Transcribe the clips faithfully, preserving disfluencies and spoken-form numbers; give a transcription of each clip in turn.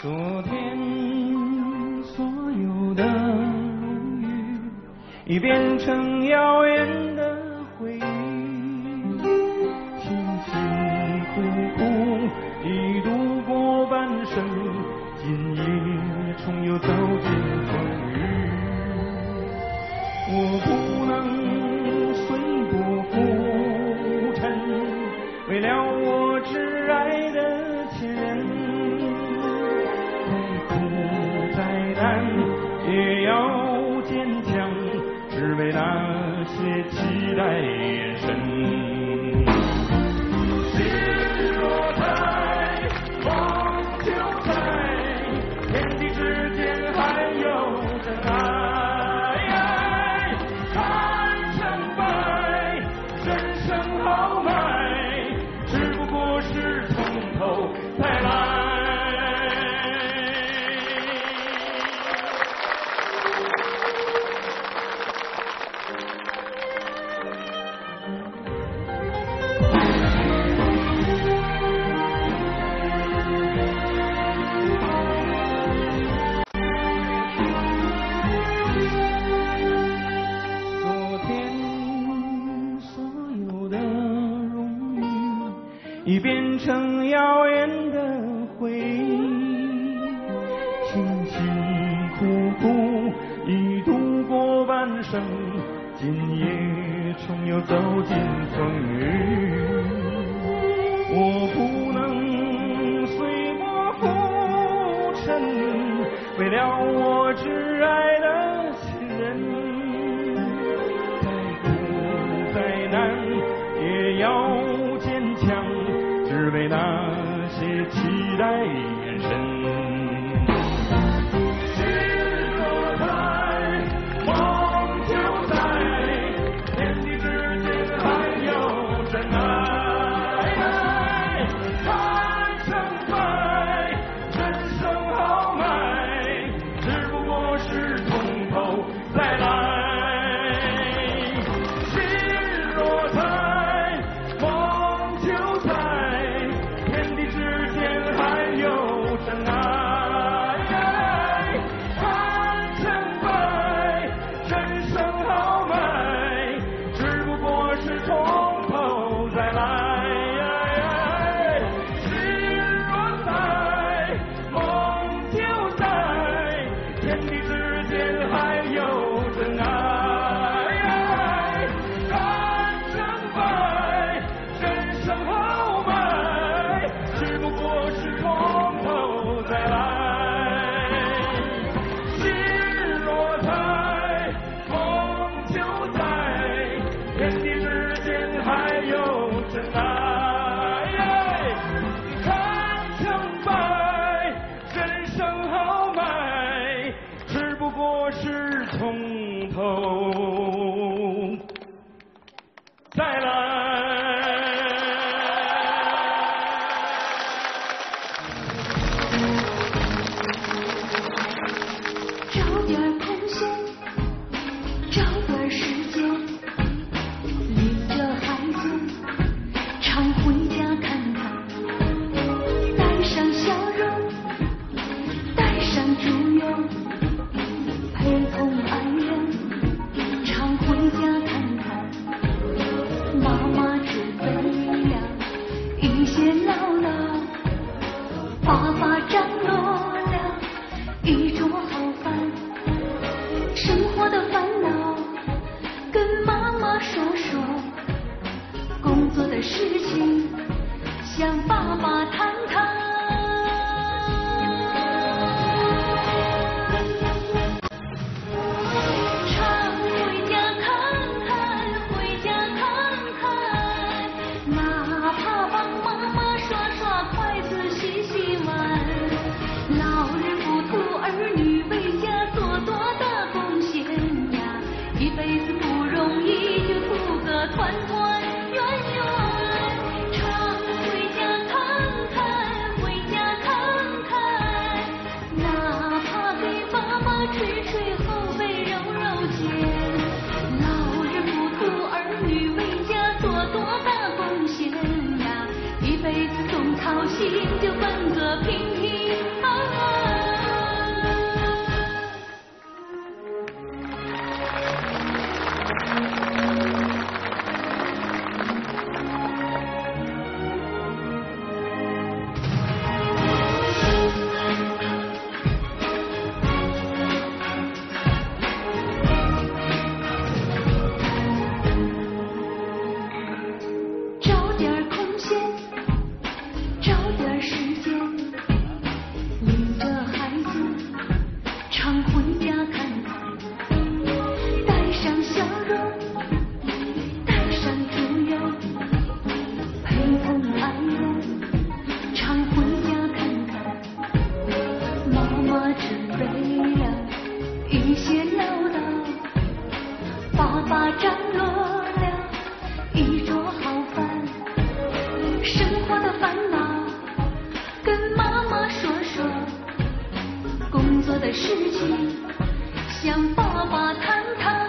昨天所有的荣誉，已变成遥远的回忆。辛辛苦苦已度过半生，今夜重又走进风雨。我不能随波浮沉，为了我挚爱的亲人。 也要坚强，只为那些期待眼神。心若在，梦就在，天地之间还有真爱。看成败，人生豪迈，只不过是从头再来。 已变成遥远的回忆，辛辛苦苦已度过半生，今夜重又走进风雨。我不能随波浮沉，为了我挚爱的亲人，再苦再难也要坚强。 只为那些期待眼神。心若在，梦就在，天地之间还有真爱。看成败，人生豪迈，只不过是从头再来。 陪同爱人。 只为了一些唠叨，爸爸张罗了一桌好饭，生活的烦恼跟妈妈说说，工作的事情向爸爸谈谈。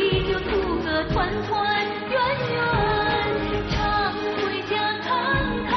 团团圆圆，常回家看看。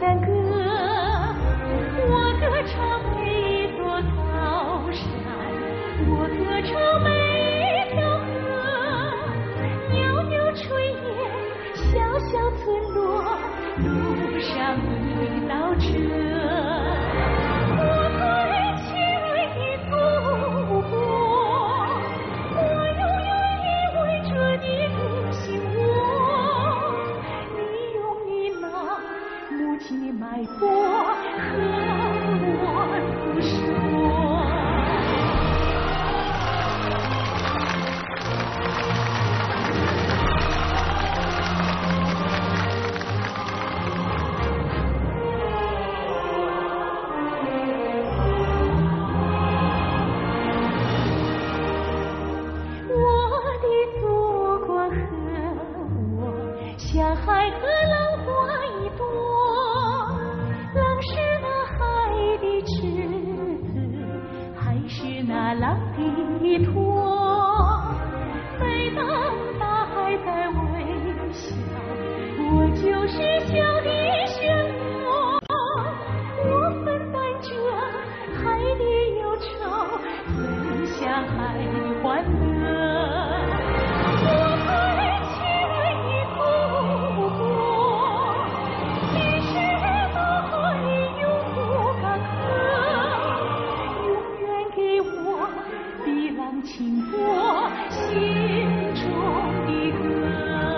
赞歌，我歌唱每一座高山，我歌唱每一条河，袅袅炊烟，小小村落，路上一道辙。脉搏和我诉说。我的祖国和我，像海和浪花一朵。是那海的池子，还是那浪的托？每当大海在微笑，我就是笑的漩涡。我分担着海的忧愁，分享海的欢乐。轻拨心中的歌。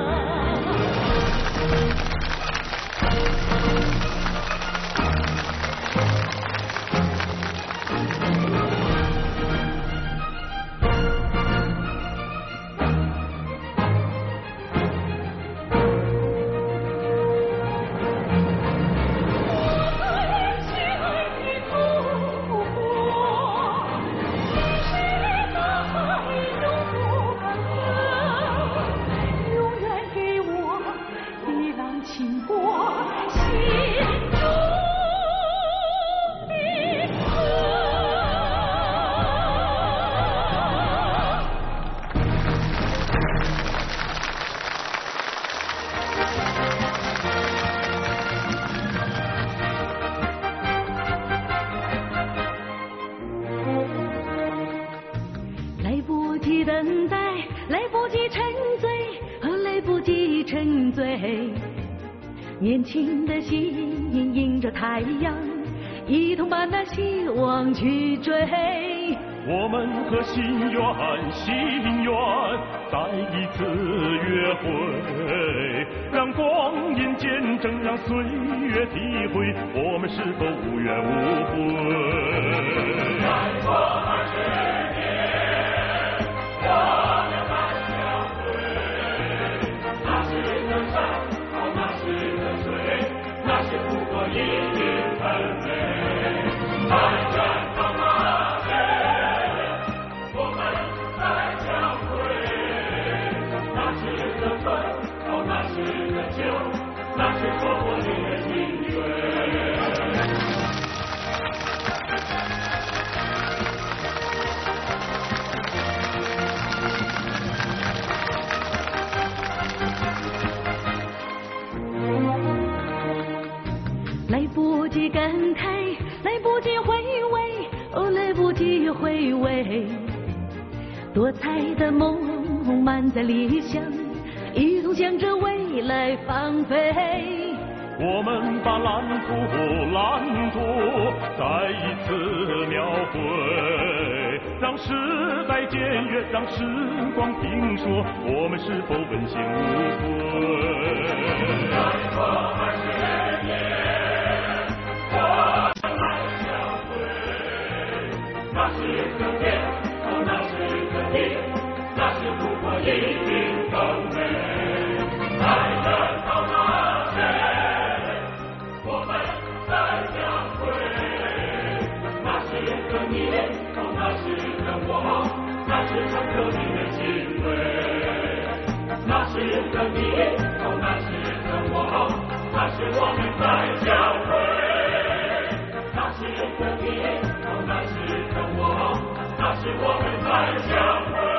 来不及等待，来不及沉醉，和来不及沉醉。年轻的心迎着太阳，一同把那希望去追。 我们和心愿，心愿再一次约会，让光阴见证，让岁月体会，我们是否无怨无悔。再过二十年，我们还相会。那是个山，哦，那是个水，那是不过一缕纷飞。在这那是错过你的心碎。来不及感慨，来不及回味，哦，来不及回味。多彩的梦满载理想，一同向着未来放飞。我们把蓝图蓝图再一次描绘，让时代检阅，让时光评说，我们是否问心无愧。再过二十年，我们还相会。那是个天，哦，那是个地，那是不过一缕风飞。在这到那天，我们再相会。那是个你，哦，那是个我，那是长久的情味。那是个你，哦，那是个我，那是我们再相会。那是个你，哦，那是个我，那是我们再相会。